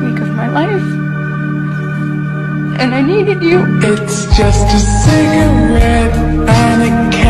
week of my life. And I needed you. It's just a cigarette on a